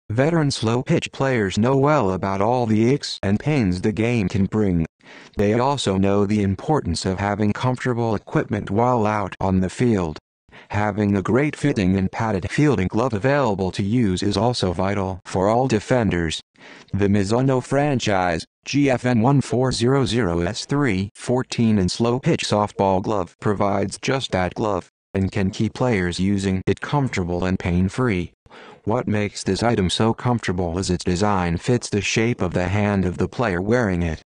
Veteran slow-pitch players know well about all the aches and pains the game can bring. They also know the importance of having comfortable equipment while out on the field. Having a great fitting and padded fielding glove available to use is also vital for all defenders. The Mizuno franchise, GFN1400S3 14-inch slow-pitch softball glove provides just that glove, and can keep players using it comfortable and pain-free. What makes this item so comfortable is its design fits the shape of the hand of the player wearing it.